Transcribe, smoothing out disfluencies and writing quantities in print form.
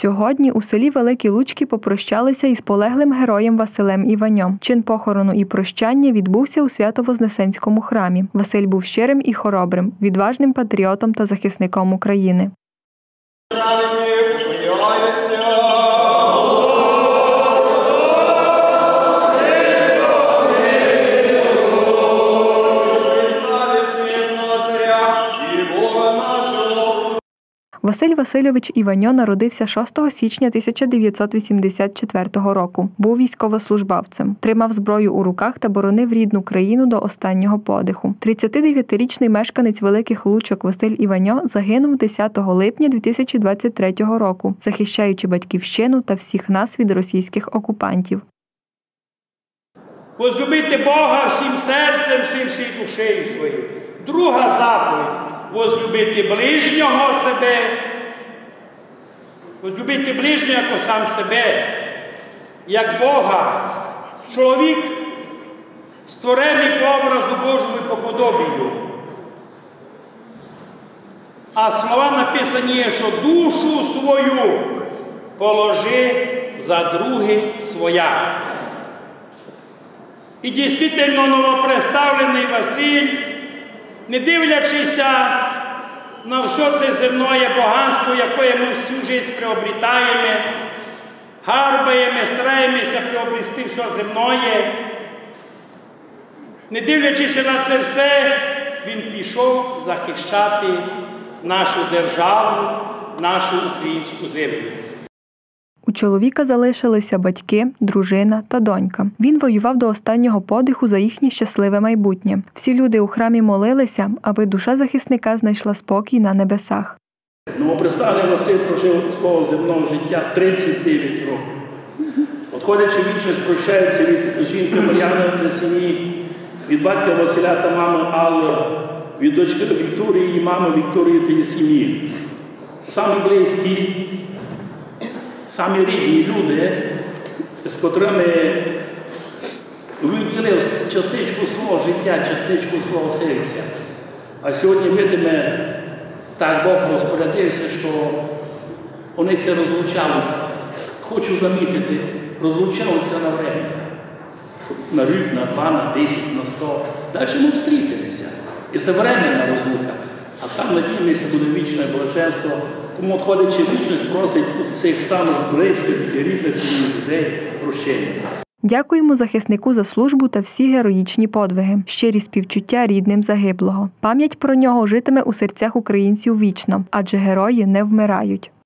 Сьогодні у селі Великі Лучки попрощалися із полеглим героєм Василем Іваньом. Чин похорону і прощання відбувся у Свято-Вознесенському храмі. Василь був щирим і хоробрим, відважним патріотом та захисником України. Василь Васильович Іваньо народився 6 січня 1984 року. Був військовослужбовцем, тримав зброю у руках та боронив рідну країну до останнього подиху. 39-річний мешканець Великих Лучок Василь Іваньо загинув 10 липня 2023 року, захищаючи батьківщину та всіх нас від російських окупантів. Возлюбити Бога всім серцем, всією душею своєю. Друга заповідь. Возлюбити ближнього себе, возлюбити ближнього як сам себе, як Бога. Чоловік створений по образу Божому і по подобію. А слова написані, що душу свою положи за друге своя. І дійсно новоприставлений Василь, не дивлячися на все це земне багатство, яке ми всю життя приобретаємо, гарбаємо, стараємося приобрести все земне, не дивлячись на це все, він пішов захищати нашу державу, нашу українську землю. У чоловіка залишилися батьки, дружина та донька. Він воював до останнього подиху за їхнє щасливе майбутнє. Всі люди у храмі молилися, аби душа захисника знайшла спокій на небесах. Новоприставлений Василь прожив свого земного життя 39 років. Отходячи в вічність, прощається від жінки Мар'яни та сім'ї, від батька Василя та мами Алли, від дочки Вікторії, її мами Вікторії та її сім'ї. Самі близькі, самі рідні люди, з котрими він ділив частичку свого життя, частичку свого серця. А сьогодні, видимо, так Бог розпорядився, що вони все розлучали. Хочу замітити, розлучалися на время. На рік, на 2, на 10, на 100. Далі ми встрітимося. І це временна розлука. А там, надіємося, буде вічне блаженство. Тому, відходячи в вічність, просить у цих самих близьких і рідних людей прощення. Дякуємо захиснику за службу та всі героїчні подвиги. Щирі співчуття рідним загиблого. Пам'ять про нього житиме у серцях українців вічно, адже герої не вмирають.